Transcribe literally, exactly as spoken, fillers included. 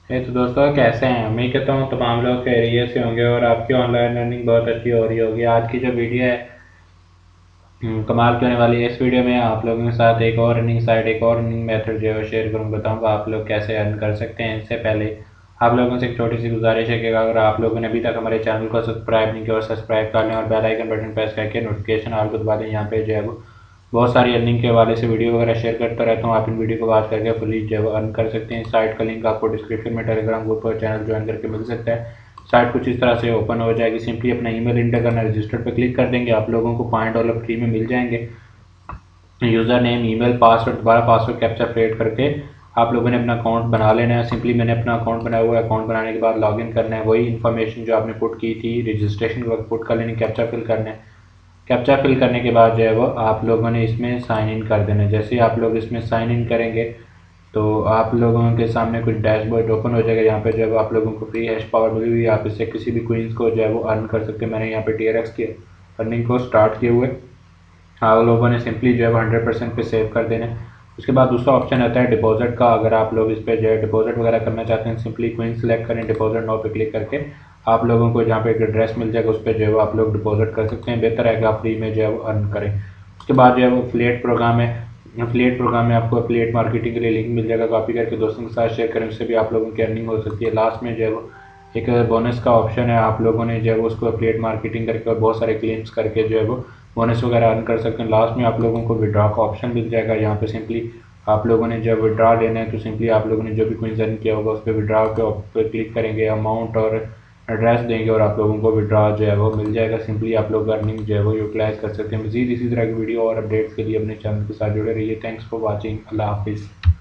है तो दोस्तों कैसे हैं। मैं कहता हूँ तमाम लोग खैरियत से होंगे और आपकी ऑनलाइन लर्निंग बहुत अच्छी हो रही होगी। आज की जो वीडियो है हम्म, कमाल की होने वाली है। इस वीडियो में आप लोगों के साथ एक और अर्निंग साइट एक और अर्निंग मेथड जो है वो शेयर करूँ, बताऊँगा आप लोग कैसे अर्न कर सकते हैं। इससे पहले आप लोगों से एक छोटी सी गुजारिश है कि अगर आप लोगों ने अभी तक हमारे चैनल को सब्सक्राइब नहीं किया और सब्सक्राइब कर लें और बेल आइकन बटन प्रेस करके नोटिफिकेशन ऑल को दबा दें। यहाँ पे जो है वो बहुत सारी अर्निंग के हवाले से वीडियो वगैरह शेयर करता रहता हूँ। आप इन वीडियो को बात करके फुली जो है अर्न कर सकते हैं। इस साइट का लिंक आपको डिस्क्रिप्शन में टेलीग्राम ग्रुप और चैनल ज्वाइन करके मिल सकता है। साइट कुछ इस तरह से ओपन हो जाएगी। सिंपली अपना ईमेल इंटर करना, रजिस्टर पर क्लिक कर देंगे, आप लोगों को पाँच डॉलर फ्री में मिल जाएंगे। यूज़र नेम, ईमेल, पासवर्ड, दोबारा पासवर्ड कैप्चा क्रिएट करके आप लोगों ने अपना अकाउंट बना लेना है। सिंपली मैंने अपना अकाउंट बनाया हुआ है। अकाउंट बनाने के बाद लॉगिन करना है। वही इन्फॉर्मेशन जो आपने पुट की थी रजिस्ट्रेशन के वक्त पुट कर लेनी, कैप्चा फिल करना है। कैप्चा फिल करने के बाद जो है वो आप लोगों ने इसमें साइन इन कर देना है। जैसे ही आप लोग इसमें साइन इन करेंगे तो आप लोगों के सामने कुछ डैशबोर्ड ओपन हो जाएगा। यहाँ पे जो है आप लोगों को फ्री हैश पावर मिली हुई है। आप इससे किसी भी क्वींस को जो है वो अर्न कर सकते हैं। मैंने यहाँ पे टी आर एक्स की अर्निंग को स्टार्ट किए हुए। आप लोगों ने सिंपली जो है हंड्रेड परसेंट पे सेव कर देना है। उसके बाद दूसरा ऑप्शन आता है डिपॉजिट का। अगर आप लोग इस पर जो है डिपॉजिट वगैरह करना चाहते हैं, सिंपली क्विंग सेलेक्ट करें, डिपॉजिट नाउ पे क्लिक करके आप लोगों को जहाँ पे एक एड्रेस मिल जाएगा उस पर जो है वो आप लोग डिपॉजिट कर सकते हैं। बेहतर है कि आप फ्री में जो है वो अर्न करें। उसके बाद जो है वो एफिलिएट प्रोग्राम है। एफिलिएट प्रोग्राम में आपको एफिलिएट मार्केटिंग के लिए लिंक मिल जाएगा, कॉपी करके दोस्तों के साथ शेयर करें, उससे भी आप लोगों की अर्निंग हो सकती है। लास्ट में जो है वो एक बोनस का ऑप्शन है। आप लोगों ने जो है वो उसको एफिलिएट मार्केटिंग करके और बहुत सारे क्लेम्स करके जो है वो बोनस वगैरह अर्न कर सकते हैं। लास्ट में आप लोगों को विड्रॉ का ऑप्शन मिल जाएगा। यहाँ पे सिंपली आप लोगों ने जब विड्रॉ लेना है तो सिंपली आप लोगों ने जो भी कोई अर्न किया होगा उस पर विड्रॉ के पर क्लिक करेंगे, अमाउंट और एड्रेस देंगे और आप लोगों को विड्रॉ जो है वो मिल जाएगा। सिंपली आप लोग अर्निंग जो है वो यूटिलाइज कर सकते हैं। मजीद इसी तरह की वीडियो और अपडेट्स के लिए अपने चैनल के साथ जुड़े रहिए। Thanks for watching. अल्लाह हाफिज़।